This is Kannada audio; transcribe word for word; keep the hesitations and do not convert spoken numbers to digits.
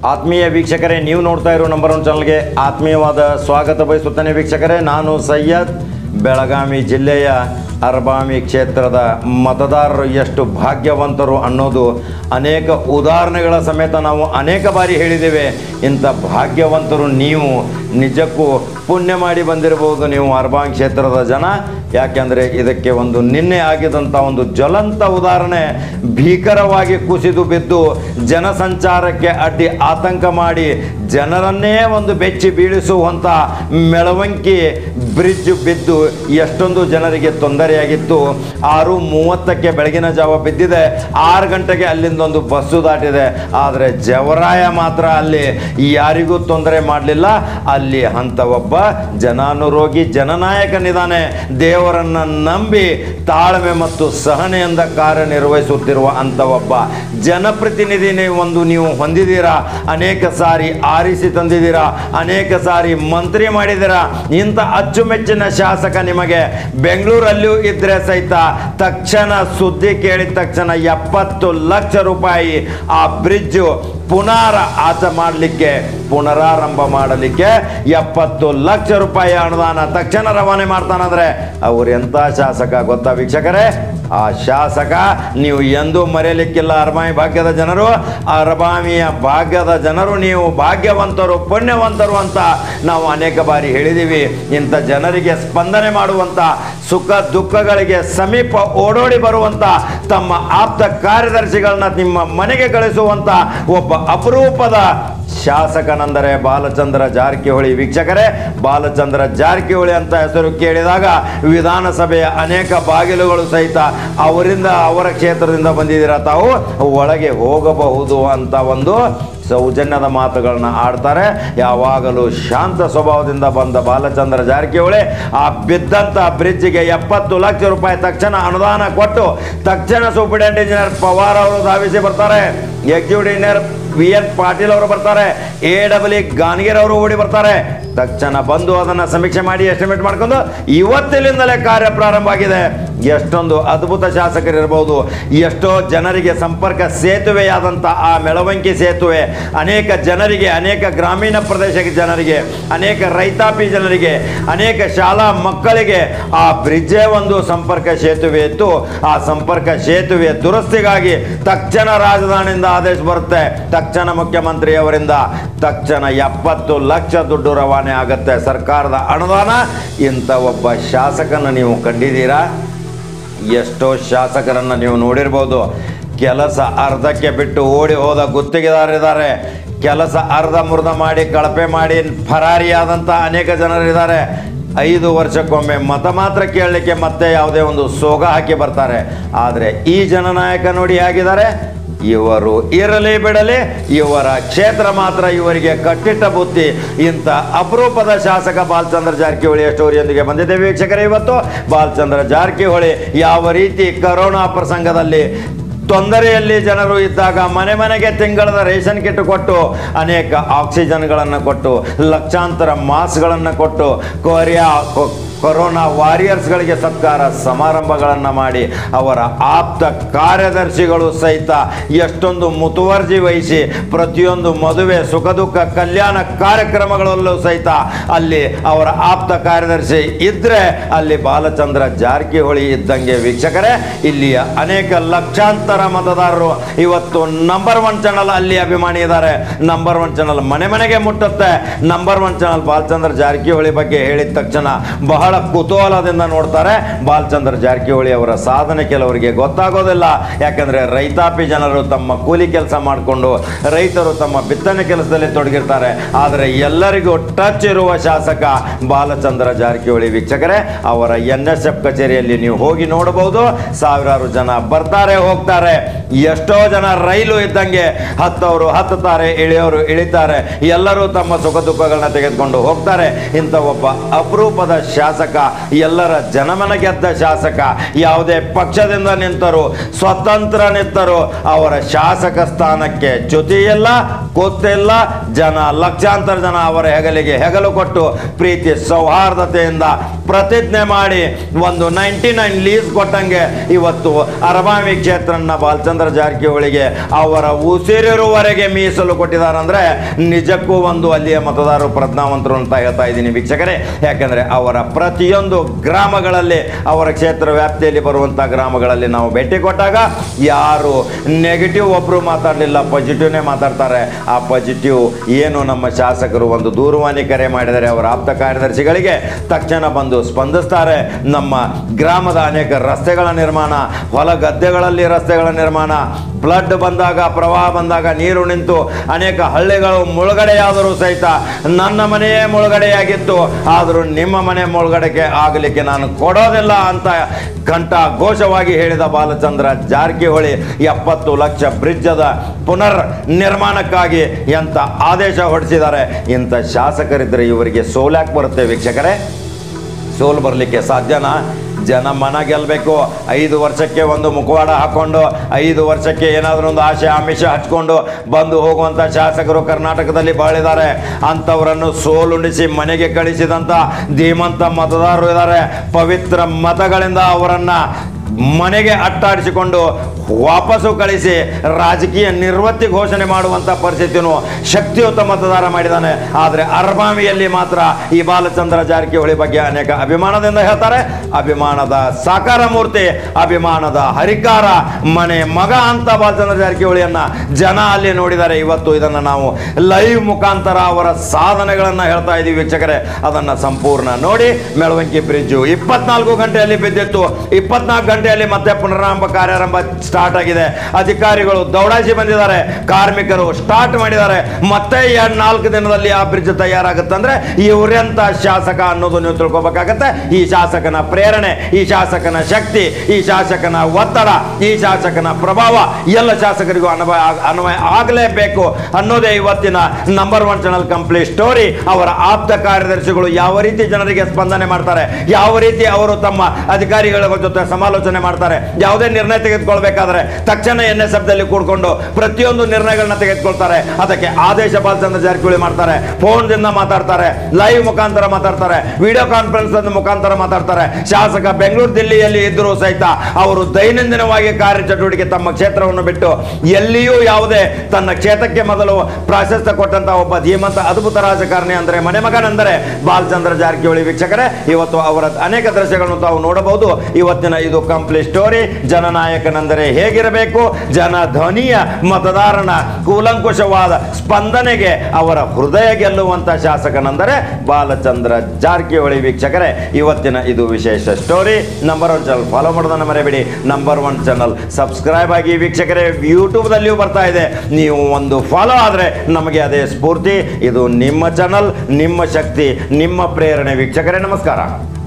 ಆತ್ಮೀಯ ವೀಕ್ಷಕರೇ, ನೀವು ನೋಡ್ತಾ ಇರೋ ನಂಬರ್ ಒನ್ ಚಾನಲ್ಗೆ ಆತ್ಮೀಯವಾದ ಸ್ವಾಗತ ಬಯಸುತ್ತೇನೆ. ವೀಕ್ಷಕರೇ, ನಾನು ಸೈಯದ್, ಬೆಳಗಾವಿ ಜಿಲ್ಲೆಯ ಅರಬಾವಿ ಕ್ಷೇತ್ರದ ಮತದಾರರು ಎಷ್ಟು ಭಾಗ್ಯವಂತರು ಅನ್ನೋದು ಅನೇಕ ಉದಾಹರಣೆಗಳ ಸಮೇತ ನಾವು ಅನೇಕ ಬಾರಿ ಹೇಳಿದ್ದೇವೆ. ಇಂಥ ಭಾಗ್ಯವಂತರು ನೀವು ನಿಜಕ್ಕೂ ಪುಣ್ಯ ಮಾಡಿ ಬಂದಿರಬಹುದು ನೀವು ಅರಬಾವಿ ಕ್ಷೇತ್ರದ ಜನ. ಯಾಕೆಂದರೆ ಇದಕ್ಕೆ ಒಂದು ನಿನ್ನೆ ಆಗಿದಂಥ ಒಂದು ಜ್ವಲಂತ ಉದಾಹರಣೆ, ಭೀಕರವಾಗಿ ಕುಸಿದು ಬಿದ್ದು ಜನಸಂಚಾರಕ್ಕೆ ಅಡ್ಡಿ ಆತಂಕ ಮಾಡಿ ಜನರನ್ನೇ ಒಂದು ಬೆಚ್ಚಿ ಬೀಳಿಸುವಂಥ ಮೆಳವಂಕಿ ಬ್ರಿಡ್ಜ್ ಬಿದ್ದು ಎಷ್ಟೊಂದು ಜನರಿಗೆ ತೊಂದರೆಯಾಗಿತ್ತು. ಆರು ಮೂವತ್ತಕ್ಕೆ ಬೆಳಗಿನ ಜಾವ ಬಿದ್ದಿದೆ, ಆರು ಗಂಟೆಗೆ ಅಲ್ಲಿಂದೊಂದು ಬಸ್ಸು ದಾಟಿದೆ. ಆದರೆ ಜವರಾಯ ಮಾತ್ರ ಅಲ್ಲಿ ಯಾರಿಗೂ ತೊಂದರೆ ಮಾಡಲಿಲ್ಲ. ಅಲ್ಲಿ ಅಂತ ಒಬ್ಬ ಜನಾನುರೋಗಿ ಜನನಾಯಕನಿದ್ದಾನೆ. ದೇವರನ್ನು ನಂಬಿ ತಾಳ್ಮೆ ಮತ್ತು ಸಹನೆಯಿಂದ ಕಾರ್ಯನಿರ್ವಹಿಸುತ್ತಿರುವ ಅಂಥ ಒಬ್ಬ ಜನಪ್ರತಿನಿಧಿನೇ ಒಂದು ನೀವು ಹೊಂದಿದ್ದೀರಾ. ಅನೇಕ ಸಾರಿ ಆರಿಸಿ ತಂದಿದ್ದೀರಾ, ಅನೇಕ ಸಾರಿ ಮಂತ್ರಿ ಮಾಡಿದ್ದೀರಾ. ಇಂಥ ಅಚ್ಚುಮೆಚ್ಚಿನ ಶಾಸಕ ನಿಮಗೆ ಬೆಂಗಳೂರಲ್ಲಿಯೂ ಇದ್ರೆ ಸಹಿತ ತಕ್ಷಣ ಸುದ್ದಿ ಕೇಳಿದ ತಕ್ಷಣ ಎಪ್ಪತ್ತು ಲಕ್ಷ ರೂಪಾಯಿ ಆ ಬ್ರಿಡ್ಜು ಪುನರ ಆಚ ಮಾಡಲಿಕ್ಕೆ ಪುನರಾರಂಭ ಮಾಡಲಿಕ್ಕೆ ಎಪ್ಪತ್ತು ಲಕ್ಷ ರೂಪಾಯಿ ಅನುದಾನ ತಕ್ಷಣ ರವಾನೆ ಮಾಡ್ತಾನಂದ್ರೆ ಅವ್ರು ಎಂಥ ಶಾಸಕ ಗೊತ್ತಾ ವೀಕ್ಷಕರೇ? ಆ ಶಾಸಕ ನೀವು ಎಂದೂ ಮರೆಯಲಿಕ್ಕಿಲ್ಲ. ಅರಬಾವಿ ಭಾಗ್ಯದ ಜನರು, ಅರಬಾವಿಯ ಭಾಗ್ಯದ ಜನರು ನೀವು ಭಾಗ್ಯವಂತರು, ಪುಣ್ಯವಂತರು ಅಂತ ನಾವು ಅನೇಕ ಬಾರಿ ಹೇಳಿದ್ದೀವಿ. ಇಂಥ ಜನರಿಗೆ ಸ್ಪಂದನೆ ಮಾಡುವಂಥ, ಸುಖ ದುಃಖಗಳಿಗೆ ಸಮೀಪ ಓಡೋಡಿ ಬರುವಂಥ, ತಮ್ಮ ಆಪ್ತ ಕಾರ್ಯದರ್ಶಿಗಳನ್ನ ನಿಮ್ಮ ಮನೆಗೆ ಕಳಿಸುವಂಥ ಒಬ್ಬ ಅಪರೂಪದ ಶಾಸಕನೆಂದರೆ ಬಾಲಚಂದ್ರ ಜಾರಕಿಹೊಳಿ. ವೀಕ್ಷಕರೇ, ಬಾಲಚಂದ್ರ ಜಾರಕಿಹೊಳಿ ಅಂತ ಹೆಸರು ಕೇಳಿದಾಗ ವಿಧಾನಸಭೆಯ ಅನೇಕ ಬಾಗಿಲುಗಳು ಸಹಿತ ಅವರಿಂದ, ಅವರ ಕ್ಷೇತ್ರದಿಂದ ಬಂದಿದ್ದೀರ, ತಾವು ಒಳಗೆ ಹೋಗಬಹುದು ಅಂತ ಒಂದು ಸೌಜನ್ಯದ ಮಾತುಗಳನ್ನ ಆಡ್ತಾರೆ. ಯಾವಾಗಲೂ ಶಾಂತ ಸ್ವಭಾವದಿಂದ ಬಂದ ಬಾಲಚಂದ್ರ ಜಾರಕಿಹೊಳಿ ಆ ಬಿದ್ದಂಥ ಬ್ರಿಡ್ಜಿಗೆ ಎಪ್ಪತ್ತು ಲಕ್ಷ ರೂಪಾಯಿ ತಕ್ಷಣ ಅನುದಾನ ಕೊಟ್ಟು ತಕ್ಷಣ ಸೂಪರಿಂಟೆಂಡೆಂಟ್ ಇಂಜಿನಿಯರ್ ಪವಾರ್ ಅವರು ಧಾವಿಸಿ ಬರ್ತಾರೆ. Executive engineer V N Patil ಅವರು ಬರ್ತಾರೆ. ಎ ಡಬ್ಲ್ಯೂ ಗಾನ್ಗೀರ್ ಅವರು ಓಡಿ ಬರ್ತಾರೆ. ತಕ್ಷಣ ಬಂದು ಅದನ್ನು ಸಮೀಕ್ಷೆ ಮಾಡಿ ಎಸ್ಟಿಮೇಟ್ ಮಾಡ್ಕೊಂಡು ಇವತ್ತಿನಿಂದಲೇ ಕಾರ್ಯ ಪ್ರಾರಂಭ ಆಗಿದೆ. ಎಷ್ಟೊಂದು ಅದ್ಭುತ ಶಾಸಕರಿರ್ಬೋದು. ಎಷ್ಟೋ ಜನರಿಗೆ ಸಂಪರ್ಕ ಸೇತುವೆಯಾದಂಥ ಆ ಮೆಳವಂಕಿ ಸೇತುವೆ ಅನೇಕ ಜನರಿಗೆ, ಅನೇಕ ಗ್ರಾಮೀಣ ಪ್ರದೇಶದ ಜನರಿಗೆ, ಅನೇಕ ರೈತಾಪಿ ಜನರಿಗೆ, ಅನೇಕ ಶಾಲಾ ಮಕ್ಕಳಿಗೆ ಆ ಬ್ರಿಡ್ಜೇ ಒಂದು ಸಂಪರ್ಕ ಸೇತುವೆ ಇತ್ತು. ಆ ಸಂಪರ್ಕ ಸೇತುವೆಯ ದುರಸ್ತಿಗಾಗಿ ತಕ್ಷಣ ರಾಜಧಾನಿಯಿಂದ ಆದೇಶ ಬರುತ್ತೆ. ತಕ್ಷಣ ಮುಖ್ಯಮಂತ್ರಿಯವರಿಂದ ತಕ್ಷಣ ಎಪ್ಪತ್ತು ಲಕ್ಷ ದುಡ್ಡು ರವಾನೆ ಆಗುತ್ತೆ, ಸರ್ಕಾರದ ಅನುದಾನ. ಇಂಥ ಒಬ್ಬ ಶಾಸಕನ ನೀವು ಕಂಡಿದ್ದೀರಾ? ಎಷ್ಟೋ ಶಾಸಕರನ್ನು ನೀವು ನೋಡಿರ್ಬೋದು. ಕೆಲಸ ಅರ್ಧಕ್ಕೆ ಬಿಟ್ಟು ಓಡಿ ಹೋದ ಗುತ್ತಿಗೆದಾರರಿದ್ದಾರೆ. ಕೆಲಸ ಅರ್ಧ ಮುರ್ಧ ಮಾಡಿ ಕಳಪೆ ಮಾಡಿ ಫರಾರಿಯಾದಂಥ ಅನೇಕ ಜನರಿದ್ದಾರೆ. ಐದು ವರ್ಷಕ್ಕೊಮ್ಮೆ ಮತ ಮಾತ್ರ ಕೇಳಲಿಕ್ಕೆ ಮತ್ತೆ ಯಾವುದೇ ಒಂದು ಸೋಗ ಹಾಕಿ ಬರ್ತಾರೆ. ಆದರೆ ಈ ಜನನಾಯಕ ನೋಡಿ ಹೇಗಿದ್ದಾರೆ. ಇವರು ಇರಲಿ ಬಿಡಲಿ, ಇವರ ಕ್ಷೇತ್ರ ಮಾತ್ರ ಇವರಿಗೆ ಕಟ್ಟಿಟ್ಟ ಬುದ್ಧಿ. ಇಂಥ ಅಪರೂಪದ ಶಾಸಕ ಬಾಲಚಂದ್ರ ಜಾರಕಿಹೊಳಿ ಸ್ಟೋರಿಯೊಂದಿಗೆ ಬಂದಿದ್ದೇವೆ ವೀಕ್ಷಕರೇ. ಇವತ್ತು ಬಾಲಚಂದ್ರ ಜಾರಕಿಹೊಳಿ ಯಾವ ರೀತಿ ಕರೋನಾ ಪ್ರಸಂಗದಲ್ಲಿ ತೊಂದರೆಯಲ್ಲಿ ಜನರು ಇದ್ದಾಗ ಮನೆ ಮನೆಗೆ ತಿಂಗಳದ ರೇಷನ್ ಕಿಟ್ ಕೊಟ್ಟು, ಅನೇಕ ಆಕ್ಸಿಜನ್ಗಳನ್ನು ಕೊಟ್ಟು, ಲಕ್ಷಾಂತರ ಮಾಸ್ಕ್ಗಳನ್ನು ಕೊಟ್ಟು, ಕೊರಿಯಾ ಕೊರೋನಾ ವಾರಿಯರ್ಸ್ಗಳಿಗೆ ಸತ್ಕಾರ ಸಮಾರಂಭಗಳನ್ನು ಮಾಡಿ ಅವರ ಆಪ್ತ ಕಾರ್ಯದರ್ಶಿಗಳು ಸಹಿತ ಎಷ್ಟೊಂದು ಮುತುವರ್ಜಿ ವಹಿಸಿ ಪ್ರತಿಯೊಂದು ಮದುವೆ, ಸುಖ ದುಃಖ, ಕಲ್ಯಾಣ ಕಾರ್ಯಕ್ರಮಗಳಲ್ಲೂ ಸಹಿತ ಅಲ್ಲಿ ಅವರ ಆಪ್ತ ಕಾರ್ಯದರ್ಶಿ ಇದ್ದರೆ ಅಲ್ಲಿ ಬಾಲಚಂದ್ರ ಜಾರಕಿಹೊಳಿ ಇದ್ದಂಗೆ. ವೀಕ್ಷಕರೇ, ಇಲ್ಲಿಯ ಅನೇಕ ಲಕ್ಷಾಂತರ ಮತದಾರರು ಇವತ್ತು ನಂಬರ್ ಒನ್ ಚಾನಲ್ ಅಲ್ಲಿ ಅಭಿಮಾನಿ ಇದ್ದಾರೆ. ನಂಬರ್ ಒನ್ ಚಾನಲ್ ಮನೆ ಮನೆಗೆ ಮುಟ್ಟುತ್ತೆ. Number one channel Balachandra Jarkiholi ಬಗ್ಗೆ ಹೇಳಿದ ತಕ್ಷಣ ಬಹಳ ಕುತೂಹಲದಿಂದ ನೋಡ್ತಾರೆ. ಬಾಲಚಂದ್ರ ಜಾರಕಿಹೊಳಿ ಅವರ ಸಾಧನೆ ಕೆಲವರಿಗೆ ಗೊತ್ತಾಗೋದಿಲ್ಲ. ಯಾಕಂದರೆ ರೈತಾಪಿ ಜನರು ತಮ್ಮ ಕೂಲಿ ಕೆಲಸ ಮಾಡಿಕೊಂಡು, ರೈತರು ತಮ್ಮ ಬಿತ್ತನೆ ಕೆಲಸದಲ್ಲಿ ತೊಡಗಿರ್ತಾರೆ. ಆದರೆ ಎಲ್ಲರಿಗೂ ಟಚ್ ಇರುವ ಶಾಸಕ ಬಾಲಚಂದ್ರ ಜಾರಕಿಹೊಳಿ. ವೀಕ್ಷಕರೇ, ಅವರ ಎನ್ ಎಸ್ ಎಫ್ ಕಚೇರಿಯಲ್ಲಿ ನೀವು ಹೋಗಿ ನೋಡಬಹುದು. ಸಾವಿರಾರು ಜನ ಬರ್ತಾರೆ, ಹೋಗ್ತಾರೆ. ಎಷ್ಟೋ ಜನ ರೈಲು ಇದ್ದಂಗೆ ಹತ್ತವರು ಹತ್ತುತ್ತಾರೆ, ಇಳಿಯೋರು ಇಳಿತಾರೆ. ಎಲ್ಲರೂ ತಮ್ಮ ಸುಖ ದುಃಖಗಳನ್ನ ತೆಗೆದುಕೊಂಡು ಹೋಗ್ತಾರೆ. ಇಂಥ ಒಬ್ಬ ಅಪರೂಪದ ಶಾಸಕ, ಎಲ್ಲರ ಜನಮನ ಗೆದ್ದ ಶಾಸಕ. ಯಾವುದೇ ಪಕ್ಷದಿಂದ ನಿಂತರು, ಸ್ವತಂತ್ರ ನಿಂತರು, ಅವರ ಶಾಸಕ ಸ್ಥಾನಕ್ಕೆ ಚ್ಯುತಿಯಿಲ್ಲ, ಗೊತ್ತಿಲ್ಲ, ಜನ ಲಕ್ಷಾಂತರ ಜನ ಅವರ ಹೆಗಲಿಗೆ ಹೆಗಲು ಕೊಟ್ಟು ಪ್ರೀತಿ ಸೌಹಾರ್ದತೆಯಿಂದ ಪ್ರತಿಜ್ಞೆ ಮಾಡಿ ಒಂದು ನೈಂಟಿ ನೈನ್ ಲೀಸ್ ಕೊಟ್ಟಂಗೆ ಇವತ್ತು ಅರಬಾವಿ ಕ್ಷೇತ್ರನ ಬಾಲಚಂದ್ರ ಜಾರಕಿಹೊಳಿಗೆ ಅವರ ಉಸಿರಿರುವವರೆಗೆ ಮೀಸಲು ಕೊಟ್ಟಿದ್ದಾರೆ ಅಂದರೆ ನಿಜಕ್ಕೂ ಒಂದು ಅಲ್ಲಿಯ ಮತದಾರರು ಪ್ರಜ್ಞಾವಂತರು ಅಂತ ಹೇಳ್ತಾ ಇದ್ದೀನಿ ವೀಕ್ಷಕರೇ. ಯಾಕಂದರೆ ಅವರ ಪ್ರತಿಯೊಂದು ಗ್ರಾಮಗಳಲ್ಲಿ ಅವರ ಕ್ಷೇತ್ರ ವ್ಯಾಪ್ತಿಯಲ್ಲಿ ಬರುವಂಥ ಗ್ರಾಮಗಳಲ್ಲಿ ನಾವು ಭೇಟಿ ಕೊಟ್ಟಾಗ ಯಾರು ನೆಗೆಟಿವ್ ಒಬ್ಬರು ಮಾತಾಡಲಿಲ್ಲ, ಪಾಸಿಟಿವ್ನೇ ಮಾತಾಡ್ತಾರೆ. ಆ ಪಾಸಿಟಿವ್ ಏನು ನಮ್ಮ ಶಾಸಕರು ಒಂದು ದೂರವಾಣಿ ಕರೆ ಮಾಡಿದರೆ ಅವರ ಆಪ್ತ ಕಾರ್ಯದರ್ಶಿಗಳಿಗೆ ತಕ್ಷಣ ಬಂದು ಸ್ಪಂದಿಸ್ತಾರೆ. ನಮ್ಮ ಗ್ರಾಮದ ಅನೇಕ ರಸ್ತೆಗಳ ನಿರ್ಮಾಣ, ಹೊಲ ಗದ್ದೆಗಳಲ್ಲಿ ರಸ್ತೆಗಳ ನಿರ್ಮಾಣ, ಫ್ಲಡ್ ಬಂದಾಗ ಪ್ರವಾಹ ಬಂದಾಗ ನೀರು ನಿಂತು ಅನೇಕ ಹಳ್ಳಿಗಳು ಮುಳುಗಡೆಯಾದರೂ ಸಹಿತ ನನ್ನ ಮನೆಯೇ ಮುಳುಗಡೆಯಾಗಿತ್ತು, ಆದರೂ ನಿಮ್ಮ ಮನೆ ಮುಳುಗಡೆಗೆ ಆಗಲಿಕ್ಕೆ ನಾನು ಕೊಡೋದಿಲ್ಲ ಅಂತ ಕಂಠ ಘೋಷವಾಗಿ ಹೇಳಿದ ಬಾಲಚಂದ್ರ ಜಾರಕಿಹೊಳಿ ಎಪ್ಪತ್ತು ಲಕ್ಷ ಬ್ರಿಡ್ಜದ ಪುನರ್ ನಿರ್ಮಾಣಕ್ಕಾಗಿ ಎಂಥ ಆದೇಶ ಹೊರಡಿಸಿದ್ದಾರೆ. ಇಂಥ ಶಾಸಕರಿದ್ದರೆ ಇವರಿಗೆ ಸೋಲ್ಯಾಕೆ ಬರುತ್ತೆ ವೀಕ್ಷಕರೇ? ಸೋಲು ಬರಲಿಕ್ಕೆ ಸಾಧ್ಯನಾ? ಜನ ಮನ ಗೆಲ್ಲಬೇಕು. ಐದು ವರ್ಷಕ್ಕೆ ಒಂದು ಮುಖವಾಡ ಹಾಕ್ಕೊಂಡು ಐದು ವರ್ಷಕ್ಕೆ ಏನಾದರೂ ಒಂದು ಆಶೆ ಆಮಿಷ ಹಚ್ಕೊಂಡು ಬಂದು ಹೋಗುವಂಥ ಶಾಸಕರು ಕರ್ನಾಟಕದಲ್ಲಿ ಬಾಳಿದ್ದಾರೆ. ಅಂಥವರನ್ನು ಸೋಲುಣಿಸಿ ಮನೆಗೆ ಕಳಿಸಿದಂಥ ಧೀಮಂತ ಮತದಾರರು ಇದ್ದಾರೆ. ಪವಿತ್ರ ಮತಗಳಿಂದ ಅವರನ್ನು ಮನೆಗೆ ಅಟ್ಟಾಡಿಸಿಕೊಂಡು ವಾಪಸ್ಸು ಕಳಿಸಿ ರಾಜಕೀಯ ನಿರ್ವೃತ್ತಿ ಘೋಷಣೆ ಮಾಡುವಂಥ ಪರಿಸ್ಥಿತಿಯನ್ನು ಶಕ್ತಿಯುತ ಮತದಾರ ಮಾಡಿದ್ದಾನೆ. ಆದರೆ ಅರಬಾವಿಯಲ್ಲಿ ಮಾತ್ರ ಈ ಬಾಲಚಂದ್ರ ಜಾರಕಿಹೊಳಿ ಬಗ್ಗೆ ಅನೇಕ ಅಭಿಮಾನದಿಂದ ಹೇಳ್ತಾರೆ. ಅಭಿಮಾನದ ಸಾಕಾರ ಮೂರ್ತಿ, ಅಭಿಮಾನದ ಹರಿಕಾರ, ಮನೆ ಮಗ ಅಂತ ಬಾಲಚಂದ್ರ ಜಾರಕಿಹೊಳಿಯನ್ನು ಜನ ಅಲ್ಲಿ ನೋಡಿದ್ದಾರೆ. ಇವತ್ತು ಇದನ್ನು ನಾವು ಲೈವ್ ಮುಖಾಂತರ ಅವರ ಸಾಧನೆಗಳನ್ನು ಹೇಳ್ತಾ ಇದ್ದೀವಿ ವೀಕ್ಷಕರೇ. ಅದನ್ನು ಸಂಪೂರ್ಣ ನೋಡಿ. ಮೆಳವಂಕಿ ಬ್ರಿಡ್ಜು ಇಪ್ಪತ್ನಾಲ್ಕು ಗಂಟೆಯಲ್ಲಿ ಬಿದ್ದಿತ್ತು, ಇಪ್ಪತ್ನಾಲ್ಕು ಗಂಟೆಯಲ್ಲಿ ಮತ್ತೆ ಪುನರಾರಂಭ ಕಾರ್ಯಾರಂಭ ಸ್ಟಾರ್ಟ್ ಆಗಿದೆ. ಅಧಿಕಾರಿಗಳು ದೌಡಾಯಿಸಿ ಬಂದಿದ್ದಾರೆ, ಕಾರ್ಮಿಕರು ಸ್ಟಾರ್ಟ್ ಮಾಡಿದ್ದಾರೆ. ಮತ್ತೆ ಎರಡು ನಾಲ್ಕು ದಿನದಲ್ಲಿ ಆ ಬ್ರಿಡ್ಜ್ ತಯಾರಾಗುತ್ತೆ ಅಂದ್ರೆ ಇವರೆಂತ ಶಾಸಕ ಅನ್ನೋದು ನೀವು ತಿಳ್ಕೊಬೇಕಾಗತ್ತೆ. ಈ ಶಾಸಕನ ಪ್ರೇರಣೆ, ಈ ಶಾಸಕನ ಶಕ್ತಿ, ಈ ಶಾಸಕನ ಒತ್ತಡ, ಈ ಶಾಸಕನ ಪ್ರಭಾವ ಎಲ್ಲ ಶಾಸಕರಿಗೂ ಅನ್ವಯ ಅನ್ವಯ ಆಗಲೇಬೇಕು ಅನ್ನೋದೇ ಇವತ್ತಿನ number one channel complete story. ಅವರ ಆಪ್ತ ಕಾರ್ಯದರ್ಶಿಗಳು ಯಾವ ರೀತಿ ಜನರಿಗೆ ಸ್ಪಂದನೆ ಮಾಡ್ತಾರೆ, ಯಾವ ರೀತಿ ಅವರು ತಮ್ಮ ಅಧಿಕಾರಿಗಳ ಜೊತೆ ಸಮಾಲೋಚನೆ ಮಾಡ್ತಾರೆ, ಯಾವುದೇ ನಿರ್ಣಯ ತೆಗೆದುಕೊಳ್ಬೇಕಾದ್ರೆ ತಕ್ಷಣ ಎನ್ ಎಸ್ ಎಫ್ ದಲ್ಲಿ ಕೂಡ್ಕೊಂಡು ಪ್ರತಿಯೊಂದು ನಿರ್ಣಯಗಳನ್ನ ತೆಗೆದುಕೊಳ್ತಾರೆ. ಅದಕ್ಕೆ ಆದೇಶ ಬಾಲಚಂದ್ರ ಜಾರಕಿಹೊಳಿ ಮಾಡ್ತಾರೆ. ಫೋನ್ ದಿಂದ ಮಾತಾಡ್ತಾರೆ, ಲೈವ್ ಮುಖಾಂತರ ಮಾತಾಡ್ತಾರೆ, ವಿಡಿಯೋ ಕಾನ್ಫರೆನ್ಸ್ ಮುಖಾಂತರ ಮಾತಾಡ್ತಾರೆ. ಶಾಸಕ ಬೆಂಗಳೂರು ದಿಲ್ಲಿಯಲ್ಲಿ ಇದ್ದರೂ ಸಹಿತ ಅವರು ದೈನಂದಿನವಾಗಿ ಕಾರ್ಯಚಟುವಟಿಕೆ ತಮ್ಮ ಕ್ಷೇತ್ರವನ್ನು ಬಿಟ್ಟು ಎಲ್ಲಿಯೂ ಯಾವುದೇ ತನ್ನ ಕ್ಷೇತ್ರಕ್ಕೆ ಮೊದಲು ಪ್ರಾಶಸ್ತ್ಯ ಕೊಟ್ಟಂತಹ ಒಬ್ಬ ಧೀಮಂತ ಅದ್ಭುತ ರಾಜಕಾರಣಿ ಅಂದರೆ ಮನೆ ಮಗನೆಂದರೆ ಬಾಲಚಂದ್ರ ಜಾರಕಿಹೊಳಿ ವೀಕ್ಷಕರೇ. ಇವತ್ತು ಅವರ ಅನೇಕ ದೃಶ್ಯಗಳನ್ನು ತಾವು ನೋಡಬಹುದು. ಇವತ್ತಿನ ಇದು ಕಂಪ್ಲೀಟ್ ಸ್ಟೋರಿ. ಜನನಾಯಕನೆಂದರೆ ಹೇಗಿರಬೇಕು, ಜನ ಧ್ವನಿಯ ಮತದಾರನ ಕೂಲಂಕುಷವಾದ ಸ್ಪಂದನೆಗೆ ಅವರ ಹೃದಯ ಗೆಲ್ಲುವಂತ ಶಾಸಕನೆಂದರೆ ಬಾಲಚಂದ್ರ ಜಾರಕಿಹೊಳಿ ವೀಕ್ಷಕರೇ. ಇವತ್ತಿನ ಇದು ವಿಶೇಷ story. Number one channel follow ಮಾಡೋದನ್ನು ಮರೆಯಬೇಡಿ. ನಂಬರ್ ಒನ್ ಚಾನಲ್ ಸಬ್ಸ್ಕ್ರೈಬ್ ಆಗಿ ವೀಕ್ಷಕರೇ. ಯೂಟ್ಯೂಬ್ದಲ್ಲಿಯೂ ಬರ್ತಾ ಇದೆ, ನೀವು ಒಂದು ಫಾಲೋ ಆದರೆ ನಮಗೆ ಅದೇ ಸ್ಫೂರ್ತಿ. ಇದು ನಿಮ್ಮ ಚಾನಲ್, ನಿಮ್ಮ ಶಕ್ತಿ, ನಿಮ್ಮ ಪ್ರೇರಣೆ ವೀಕ್ಷಕರೇ. ನಮಸ್ಕಾರ.